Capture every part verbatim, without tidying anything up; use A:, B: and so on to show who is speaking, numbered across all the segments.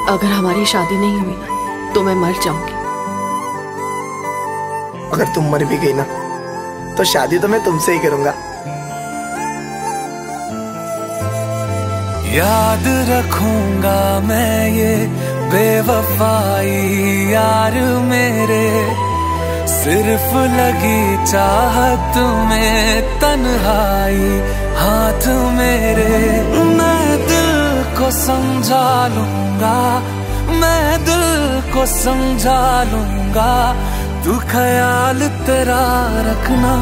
A: अगर हमारी शादी नहीं हुई ना तो मैं मर जाऊंगी।
B: अगर तुम मर भी गई ना तो शादी तो मैं तुमसे ही करूंगा।
C: याद रखूंगा मैं ये बेवफाई यार मेरे, सिर्फ लगी चाहत में तन्हाई हाथ मेरे। मैं दिल को समझा लूंगा, मैं दिल को समझा लूंगा, तू ख्याल तेरा रखना।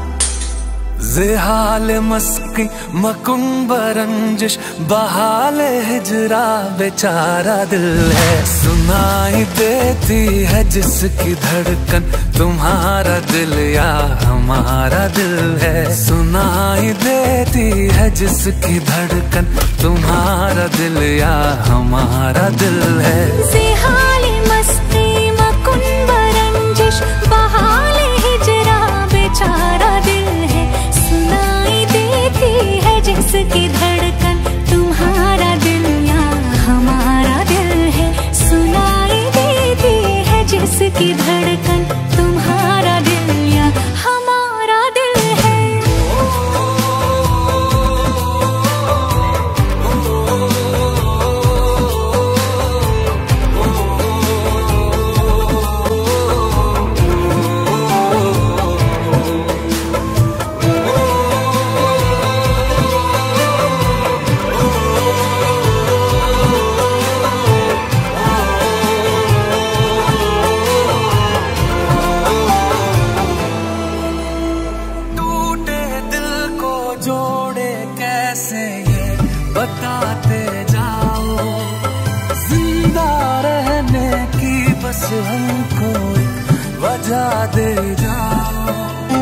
C: ज़ेहाल मस्की मकुंब रंजिश बहाल हिजरा बेचारा दिल है। सुनाई देती है जिसकी धड़कन तुम्हारा दिल या हमारा दिल है। सुनाई देती है जिसकी धड़कन तुम्हारा दिल या हमारा दिल है।
D: ज़ेहाल मस्ती मकुंब रंजिश बहाल हिजरा बेचारा दिल है। सुनाई देती है जिसकी धड़कन तुम्हारा दिल या हमारा दिल है। सुनाई देती है जिसकी धड़कन तुम्हारा दिल या हमारा दिल है।
C: जोड़े कैसे ये बताते जाओ, जिंदा रहने की बस हमको वजह दे जाओ।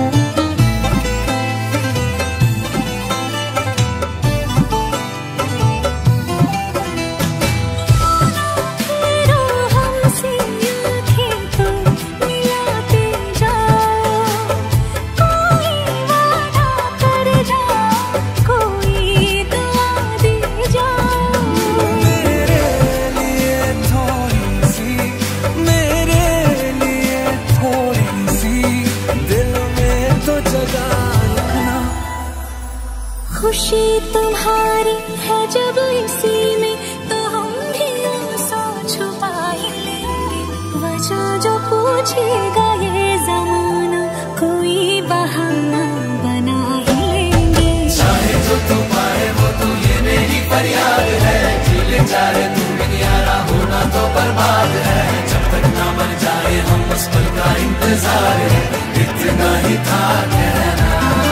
C: खुशी तुम्हारी है जब इसी में तो हम भी आंसू छुपा ही लेंगे। वजह जो पूछेगा ये जमाना कोई बहाना बना ही लेंगे। चाहे जो तू पाए वो तू ये मेरी फरियाद है। जीले चाहे तू यारा होना तो बर्बाद है। जब तक ना मर जाए हम उस पल का इंतजार है। इतना ही था कहना।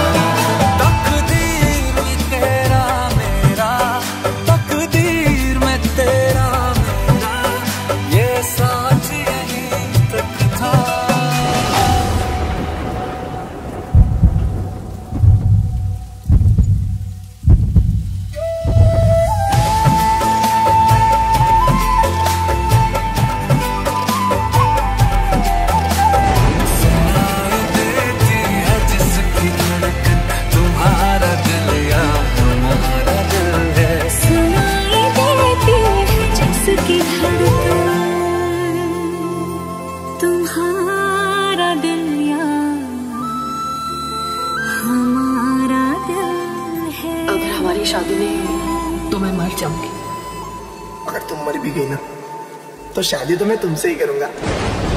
D: तुम्हारा दिल या हमारा दिल है।
A: अगर हमारी शादी नहीं हुई तो मैं मर जाऊंगी।
B: अगर तुम मर भी गई ना तो शादी तो मैं तुमसे ही करूंगा।